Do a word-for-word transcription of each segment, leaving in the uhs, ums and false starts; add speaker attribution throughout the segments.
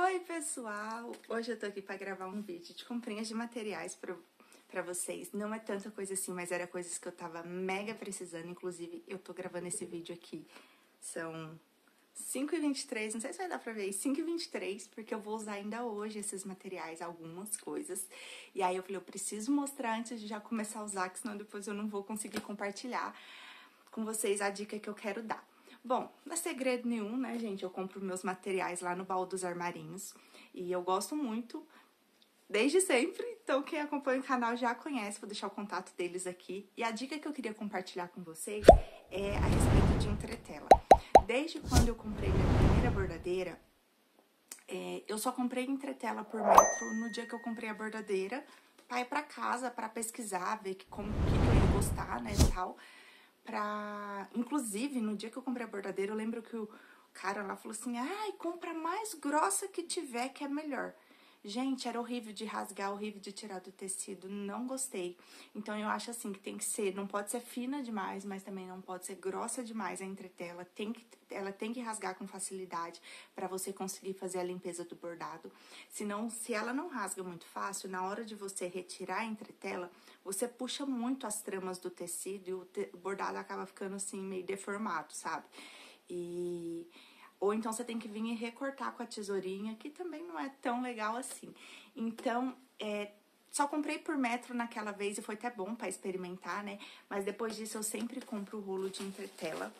Speaker 1: Oi pessoal, hoje eu tô aqui pra gravar um vídeo de comprinhas de materiais pra, pra vocês. Não é tanta coisa assim, mas era coisas que eu tava mega precisando. Inclusive, eu tô gravando esse vídeo aqui, são cinco e vinte e três, não sei se vai dar pra ver, cinco e vinte e três, porque eu vou usar ainda hoje esses materiais, algumas coisas. E aí eu falei, eu preciso mostrar antes de já começar a usar, que senão depois eu não vou conseguir compartilhar com vocês a dica que eu quero dar. Bom, não é segredo nenhum, né, gente? Eu compro meus materiais lá no Baú dos Armarinhos e eu gosto muito desde sempre, então quem acompanha o canal já conhece, vou deixar o contato deles aqui. E a dica que eu queria compartilhar com vocês é a respeito de entretela. Desde quando eu comprei minha primeira bordadeira, é, eu só comprei entretela por metro no dia que eu comprei a bordadeira, pra ir pra casa, pra pesquisar, ver que, como que eu ia gostar, né, e tal. Pra... Inclusive, no dia que eu comprei a bordadeira, eu lembro que o cara lá falou assim, ai, compra a mais grossa que tiver, que é melhor. Gente, era horrível de rasgar, horrível de tirar do tecido, não gostei. Então, eu acho assim, que tem que ser, não pode ser fina demais, mas também não pode ser grossa demais a entretela. Tem que, ela tem que rasgar com facilidade para você conseguir fazer a limpeza do bordado. Senão, se ela não rasga muito fácil, na hora de você retirar a entretela, você puxa muito as tramas do tecido e o, te, o bordado acaba ficando assim, meio deformado, sabe? E... Ou então você tem que vir e recortar com a tesourinha, que também não é tão legal assim. Então, é, só comprei por metro naquela vez e foi até bom pra experimentar, né? Mas depois disso eu sempre compro o rolo de entretela,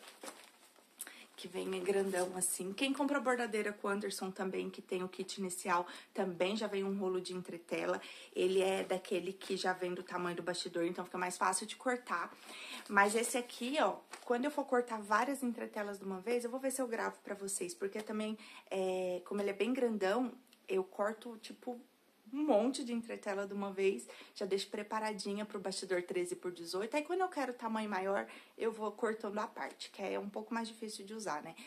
Speaker 1: que vem grandão assim. Quem compra a bordadeira com o Anderson também, que tem o kit inicial, também já vem um rolo de entretela. Ele é daquele que já vem do tamanho do bastidor, então fica mais fácil de cortar. Mas esse aqui, ó, quando eu for cortar várias entretelas de uma vez, eu vou ver se eu gravo pra vocês, porque também, é, como ele é bem grandão, eu corto, tipo, um monte de entretela de uma vez, já deixo preparadinha pro bastidor treze por dezoito, aí quando eu quero tamanho maior, eu vou cortando a parte, que é um pouco mais difícil de usar, né?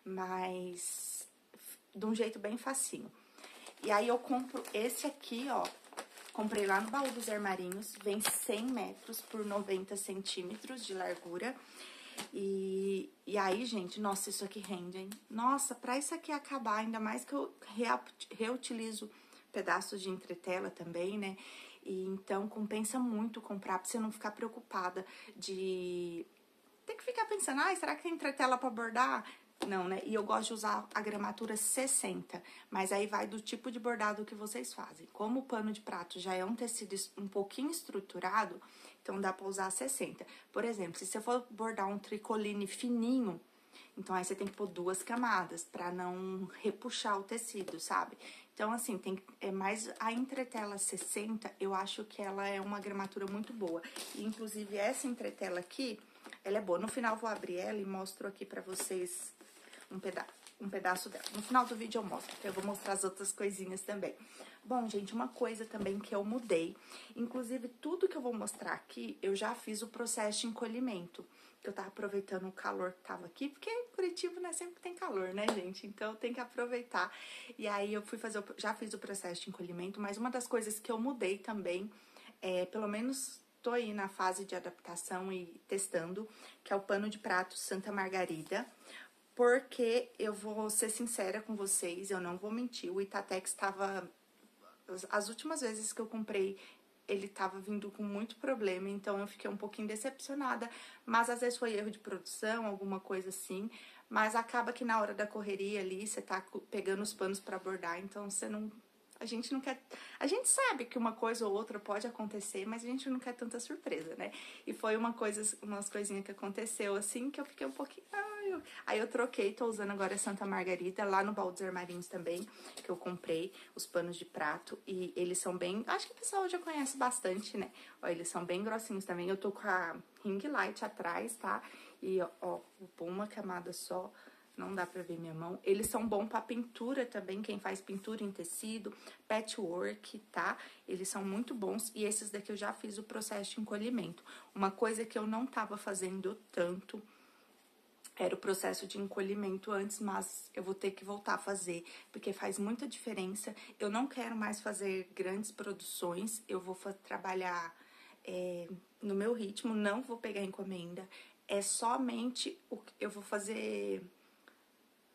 Speaker 1: Mas de um jeito bem facinho. E aí eu compro esse aqui, ó, comprei lá no Baú dos Armarinhos, vem cem metros por noventa centímetros de largura. E, e aí, gente, nossa, isso aqui rende, hein? Nossa, pra isso aqui acabar, ainda mais que eu reutilizo pedaços de entretela também, né? E então compensa muito comprar pra você não ficar preocupada de ter que ficar pensando, ai, será que tem entretela pra bordar? Não, né? E eu gosto de usar a gramatura sessenta, mas aí vai do tipo de bordado que vocês fazem. Como o pano de prato já é um tecido um pouquinho estruturado, então dá pra usar sessenta. Por exemplo, se você for bordar um tricoline fininho, então aí você tem que pôr duas camadas pra não repuxar o tecido, sabe? Então, assim, tem é mais a entretela sessenta, eu acho que ela é uma gramatura muito boa. E, inclusive, essa entretela aqui, ela é boa. No final, vou abrir ela e mostro aqui pra vocês um, peda um pedaço dela. No final do vídeo eu mostro, que eu vou mostrar as outras coisinhas também. Bom, gente, uma coisa também que eu mudei, inclusive tudo que eu vou mostrar aqui, eu já fiz o processo de encolhimento, que eu tava aproveitando o calor que tava aqui, porque em Curitiba, né, sempre tem calor, né, gente? Então tem que aproveitar. E aí eu fui fazer, o, já fiz o processo de encolhimento, mas uma das coisas que eu mudei também, é, pelo menos tô aí na fase de adaptação e testando, que é o pano de prato Santa Margarida, porque eu vou ser sincera com vocês, eu não vou mentir, o Itatex tava... As últimas vezes que eu comprei, ele tava vindo com muito problema, então eu fiquei um pouquinho decepcionada, mas às vezes foi erro de produção, alguma coisa assim, mas acaba que na hora da correria ali, você tá pegando os panos pra bordar, então você não... A gente não quer... A gente sabe que uma coisa ou outra pode acontecer, mas a gente não quer tanta surpresa, né? E foi uma coisa, umas coisinhas que aconteceu assim, que eu fiquei um pouquinho... Ai, eu... Aí eu troquei, tô usando agora Santa Margarida, lá no Baú dos Armarinhos também, que eu comprei os panos de prato. E eles são bem... Acho que o pessoal já conhece bastante, né? Ó, eles são bem grossinhos também. Eu tô com a ring light atrás, tá? E, ó, ó uma camada só... Não dá pra ver minha mão. Eles são bons pra pintura também, quem faz pintura em tecido, patchwork, tá? Eles são muito bons e esses daqui eu já fiz o processo de encolhimento. Uma coisa que eu não tava fazendo tanto era o processo de encolhimento antes, mas eu vou ter que voltar a fazer, porque faz muita diferença. Eu não quero mais fazer grandes produções, eu vou trabalhar é, no meu ritmo, não vou pegar encomenda. É somente o que eu vou fazer...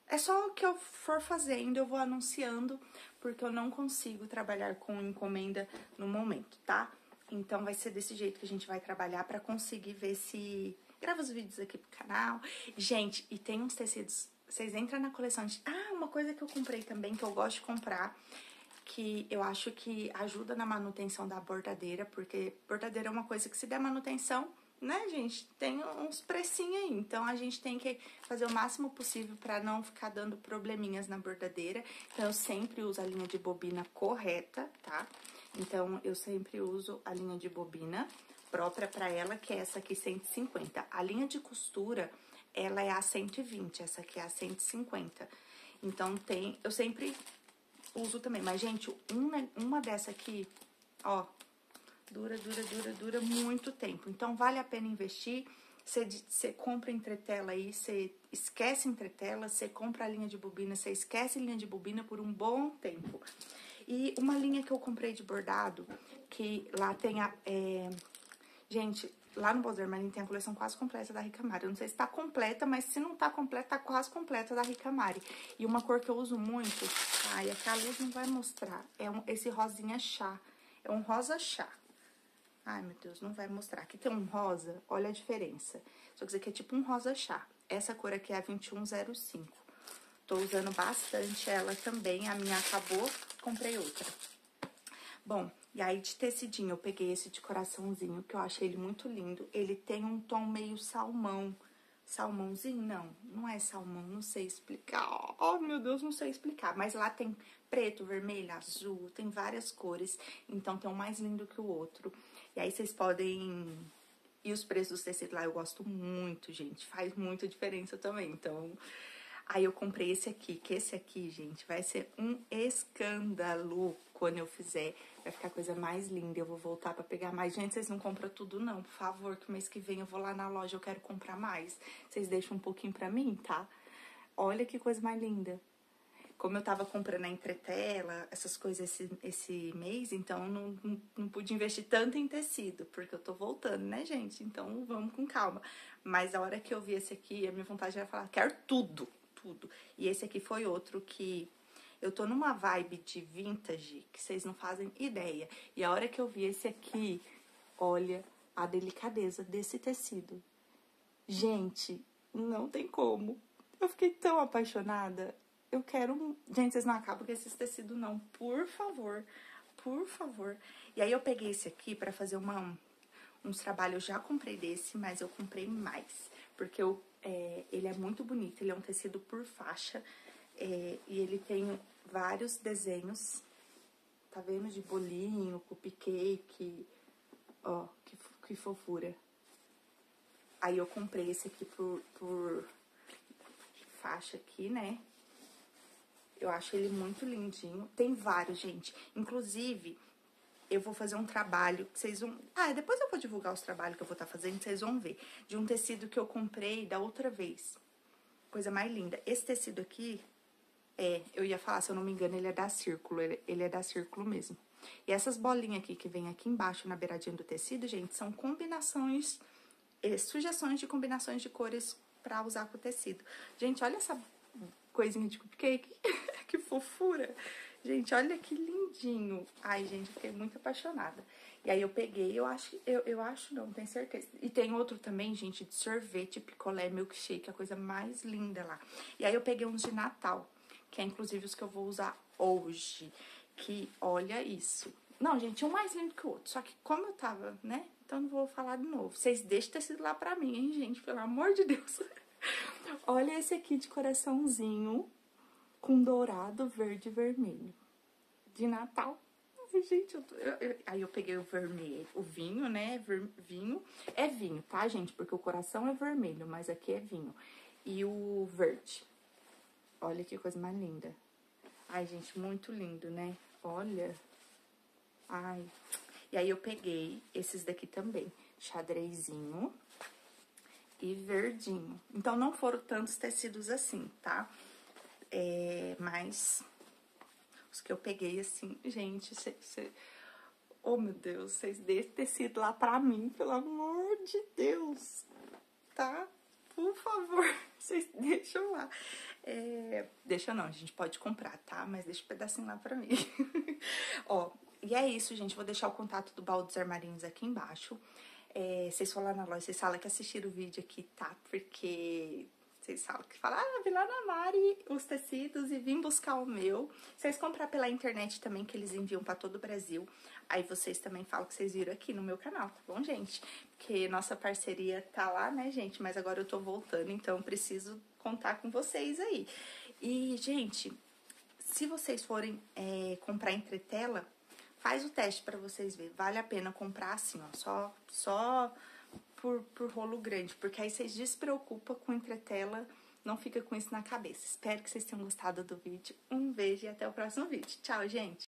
Speaker 1: É só o que eu for fazendo, eu vou anunciando, porque eu não consigo trabalhar com encomenda no momento, tá? Então vai ser desse jeito que a gente vai trabalhar pra conseguir ver se... Grava os vídeos aqui pro canal. Gente, e tem uns tecidos... Vocês entram na coleção de... Ah, uma coisa que eu comprei também, que eu gosto de comprar, que eu acho que ajuda na manutenção da bordadeira, porque bordadeira é uma coisa que se der manutenção, né, gente, tem uns precinhos aí. Então, a gente tem que fazer o máximo possível pra não ficar dando probleminhas na bordadeira. Então, eu sempre uso a linha de bobina correta, tá? Então, eu sempre uso a linha de bobina própria pra ela, que é essa aqui, cento e cinquenta. A linha de costura, ela é a cento e vinte, essa aqui é a cento e cinquenta. Então, tem... Eu sempre uso também. Mas, gente, uma, uma dessa aqui, ó, dura, dura, dura, dura muito tempo. Então, vale a pena investir. Você compra entretela aí, você esquece entretela, você compra a linha de bobina, você esquece linha de bobina por um bom tempo. E uma linha que eu comprei de bordado, que lá tem a... É... Gente, lá no Boss Armarinho tem a coleção quase completa da Rica Mari. Eu não sei se tá completa, mas se não tá completa, tá quase completa da Rica Mari. E uma cor que eu uso muito, ai, aqui a luz não vai mostrar, é um, esse rosinha chá. É um rosa chá. Ai, meu Deus, não vai mostrar. Aqui tem um rosa, olha a diferença. Só que isso aqui é tipo um rosa chá. Essa cor aqui é a vinte e um zero cinco. Tô usando bastante ela também, a minha acabou, comprei outra. Bom, e aí de tecidinho, eu peguei esse de coraçãozinho, que eu achei ele muito lindo. Ele tem um tom meio salmão. Salmãozinho? Não, não é salmão, não sei explicar. Oh, meu Deus, não sei explicar. Mas lá tem preto, vermelho, azul, tem várias cores. Então, tem um mais lindo que o outro. E aí, vocês podem... E os preços dos tecidos lá eu gosto muito, gente. Faz muita diferença também, então... Aí eu comprei esse aqui, que esse aqui, gente, vai ser um escândalo quando eu fizer. Vai ficar a coisa mais linda. Eu vou voltar pra pegar mais. Gente, vocês não compram tudo não, por favor, que mês que vem eu vou lá na loja, eu quero comprar mais. Vocês deixam um pouquinho pra mim, tá? Olha que coisa mais linda. Como eu tava comprando a entretela, essas coisas esse, esse mês, então não, não, não pude investir tanto em tecido, porque eu tô voltando, né, gente? Então vamos com calma. Mas a hora que eu vi esse aqui, a minha vontade era falar, quero tudo. Tudo. E esse aqui foi outro que eu tô numa vibe de vintage que vocês não fazem ideia. E a hora que eu vi esse aqui, olha a delicadeza desse tecido. Gente, não tem como. Eu fiquei tão apaixonada. Eu quero... Gente, vocês não acabam com esses tecidos não. Por favor, por favor. E aí eu peguei esse aqui pra fazer uma, uns trabalhos. Eu já comprei desse, mas eu comprei mais. Porque eu É, ele é muito bonito, ele é um tecido por faixa, é, e ele tem vários desenhos, tá vendo? De bolinho, cupcake, ó, que, que fofura. Aí eu comprei esse aqui por, por faixa aqui, né? Eu acho ele muito lindinho. Tem vários, gente. Inclusive, eu vou fazer um trabalho que vocês vão... Ah, depois eu vou divulgar os trabalhos que eu vou estar fazendo, vocês vão ver. De um tecido que eu comprei da outra vez. Coisa mais linda. Esse tecido aqui, é, eu ia falar, se eu não me engano, ele é da Círculo. Ele, ele é da Círculo mesmo. E essas bolinhas aqui que vem aqui embaixo, na beiradinha do tecido, gente, são combinações, é, sugestões de combinações de cores pra usar com o tecido. Gente, olha essa coisinha de cupcake. Que fofura. Gente, olha que lindinho. Ai, gente, fiquei muito apaixonada. E aí eu peguei, eu acho, eu, eu acho não, tenho certeza. E tem outro também, gente, de sorvete, picolé, milkshake, a coisa mais linda lá. E aí eu peguei uns de Natal, que é inclusive os que eu vou usar hoje. Que, olha isso. Não, gente, um mais lindo que o outro. Só que como eu tava, né, então não vou falar de novo. Vocês deixem tecido lá pra mim, hein, gente, pelo amor de Deus. Olha esse aqui de coraçãozinho, com dourado, verde e vermelho. De Natal. Ai, gente, eu tô, eu, eu, aí eu peguei o vermelho, o vinho, né? Ver, vinho. É vinho, tá, gente? Porque o coração é vermelho, mas aqui é vinho. E o verde. Olha que coisa mais linda. Ai, gente, muito lindo, né? Olha. Ai. E aí eu peguei esses daqui também. Xadrezinho e verdinho. Então, não foram tantos tecidos assim, tá? É, mas os que eu peguei assim, gente, cê, cê, oh meu Deus, vocês deixem tecido lá pra mim, pelo amor de Deus, tá? por favor, vocês deixam lá. É, deixa não, a gente pode comprar, tá? Mas deixa um pedacinho lá pra mim. Ó, e é isso, gente. Vou deixar o contato do Baú dos Armarinhos aqui embaixo. É, vocês foram lá na loja, vocês falam que assistiram o vídeo aqui, tá? Porque vocês falam que falam, ah, vi lá na Mari os tecidos e vim buscar o meu. Vocês comprar pela internet também, que eles enviam pra todo o Brasil. Aí vocês também falam que vocês viram aqui no meu canal, tá bom, gente? Porque nossa parceria tá lá, né, gente? Mas agora eu tô voltando, então preciso contar com vocês aí. E, gente, se vocês forem é, comprar entretela, faz o teste pra vocês verem. Vale a pena comprar assim, ó, só, só por, por rolo grande. Porque aí vocês despreocupam com entretela, não fica com isso na cabeça. Espero que vocês tenham gostado do vídeo. Um beijo e até o próximo vídeo. Tchau, gente!